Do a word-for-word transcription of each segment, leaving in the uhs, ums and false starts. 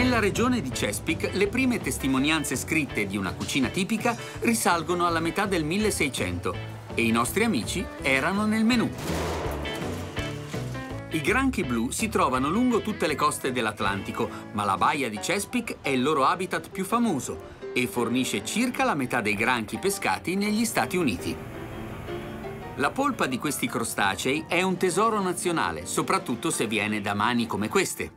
Nella regione di Chesapeake, le prime testimonianze scritte di una cucina tipica risalgono alla metà del milleseicento e i nostri amici erano nel menù. I granchi blu si trovano lungo tutte le coste dell'Atlantico, ma la baia di Chesapeake è il loro habitat più famoso e fornisce circa la metà dei granchi pescati negli Stati Uniti. La polpa di questi crostacei è un tesoro nazionale, soprattutto se viene da mani come queste.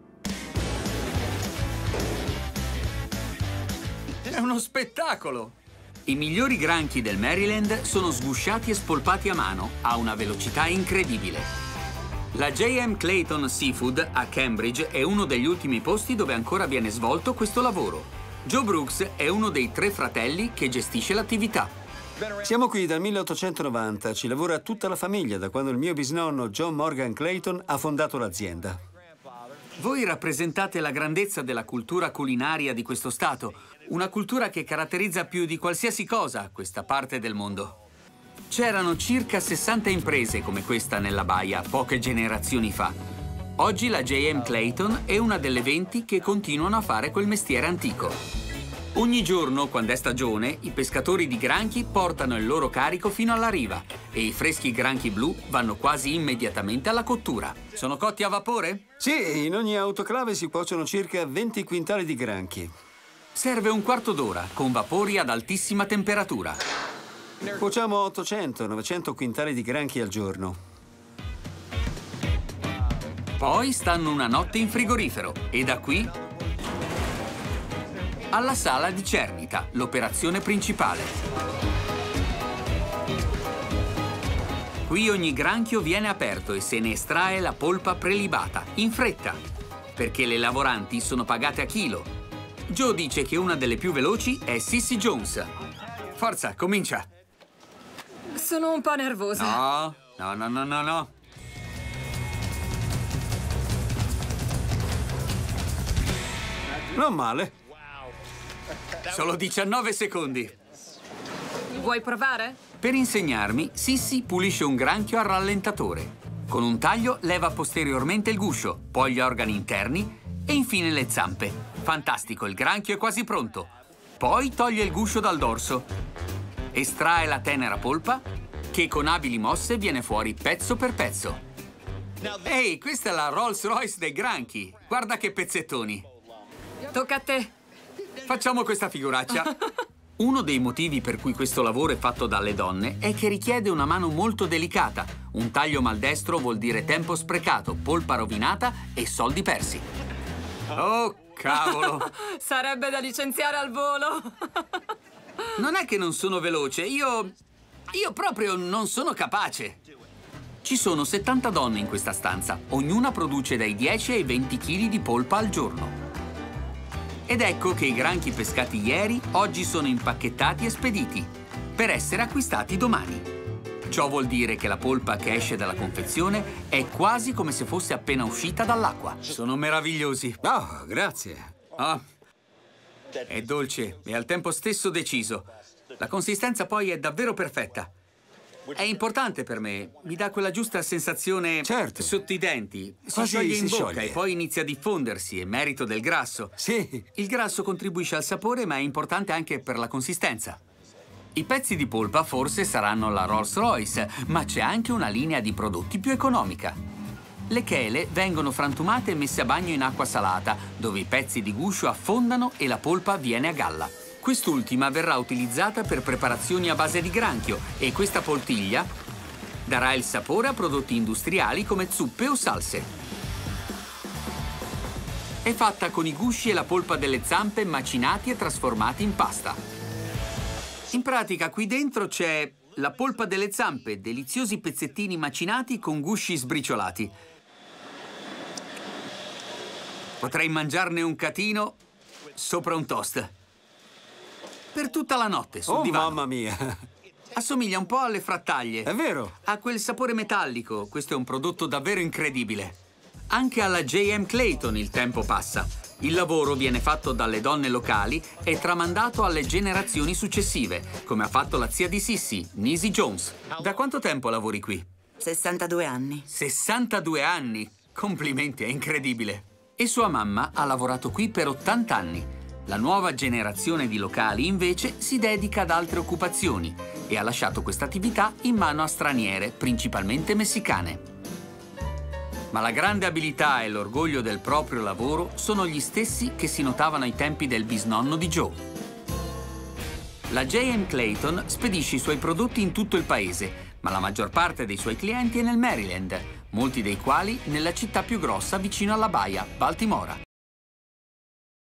È uno spettacolo! I migliori granchi del Maryland sono sgusciati e spolpati a mano a una velocità incredibile. La J M Clayton Seafood a Cambridge è uno degli ultimi posti dove ancora viene svolto questo lavoro. Joe Brooks è uno dei tre fratelli che gestisce l'attività. Siamo qui dal milleottocentonovanta, ci lavora tutta la famiglia da quando il mio bisnonno John Morgan Clayton ha fondato l'azienda. Voi rappresentate la grandezza della cultura culinaria di questo stato, una cultura che caratterizza più di qualsiasi cosa questa parte del mondo. C'erano circa sessanta imprese come questa nella baia poche generazioni fa. Oggi la J M Clayton è una delle venti che continuano a fare quel mestiere antico. Ogni giorno, quando è stagione, i pescatori di granchi portano il loro carico fino alla riva e i freschi granchi blu vanno quasi immediatamente alla cottura. Sono cotti a vapore? Sì, in ogni autoclave si cuociono circa venti quintali di granchi. Serve un quarto d'ora con vapori ad altissima temperatura. Cuociamo ottocento novecento quintali di granchi al giorno. Poi stanno una notte in frigorifero e da qui alla sala di cernita, l'operazione principale. Qui ogni granchio viene aperto e se ne estrae la polpa prelibata, in fretta, perché le lavoranti sono pagate a chilo. Joe dice che una delle più veloci è Sissy Jones. Forza, comincia! Sono un po' nervosa. No, no, no, no, no, no. Non male. Solo diciannove secondi. Vuoi provare? Per insegnarmi, Sissy pulisce un granchio al rallentatore. Con un taglio leva posteriormente il guscio, poi gli organi interni e infine le zampe. Fantastico, il granchio è quasi pronto. Poi toglie il guscio dal dorso. Estrae la tenera polpa, che con abili mosse viene fuori pezzo per pezzo. Ehi, questa è la Rolls Royce dei granchi. Guarda che pezzettoni. Tocca a te. Facciamo questa figuraccia. Uno dei motivi per cui questo lavoro è fatto dalle donne è che richiede una mano molto delicata. Un taglio maldestro vuol dire tempo sprecato, polpa rovinata e soldi persi. Oh, cavolo! Sarebbe da licenziare al volo. Non è che non sono veloce, io... io proprio non sono capace. Ci sono settanta donne in questa stanza. Ognuna produce dai dieci ai venti chili di polpa al giorno. Ed ecco che i granchi pescati ieri oggi sono impacchettati e spediti per essere acquistati domani. Ciò vuol dire che la polpa che esce dalla confezione è quasi come se fosse appena uscita dall'acqua. Sono meravigliosi. Oh, grazie. Ah, è dolce e al tempo stesso deciso. La consistenza poi è davvero perfetta. È importante per me, mi dà quella giusta sensazione certo. sotto i denti. Si Quasi scioglie in si bocca scioglie. e poi inizia a diffondersi, è merito del grasso. Sì. Il grasso contribuisce al sapore, ma è importante anche per la consistenza. I pezzi di polpa forse saranno la Rolls Royce, ma c'è anche una linea di prodotti più economica. Le chele vengono frantumate e messe a bagno in acqua salata, dove i pezzi di guscio affondano e la polpa viene a galla. Quest'ultima verrà utilizzata per preparazioni a base di granchio e questa poltiglia darà il sapore a prodotti industriali come zuppe o salse. È fatta con i gusci e la polpa delle zampe macinati e trasformati in pasta. In pratica qui dentro c'è la polpa delle zampe, deliziosi pezzettini macinati con gusci sbriciolati. Potrei mangiarne un catino sopra un toast. Per tutta la notte, sul Oh, divano. mamma mia. Assomiglia un po' alle frattaglie. È vero. Ha quel sapore metallico. Questo è un prodotto davvero incredibile. Anche alla J M Clayton il tempo passa. Il lavoro viene fatto dalle donne locali e tramandato alle generazioni successive, come ha fatto la zia di Sissy, Nisi Jones. Da quanto tempo lavori qui? sessantadue anni. sessantadue anni! Complimenti, è incredibile. e sua mamma ha lavorato qui per ottanta anni. La nuova generazione di locali, invece, si dedica ad altre occupazioni e ha lasciato questa attività in mano a straniere, principalmente messicane. Ma la grande abilità e l'orgoglio del proprio lavoro sono gli stessi che si notavano ai tempi del bisnonno di Joe. La J M Clayton spedisce i suoi prodotti in tutto il paese, ma la maggior parte dei suoi clienti è nel Maryland, molti dei quali nella città più grossa vicino alla baia, Baltimora.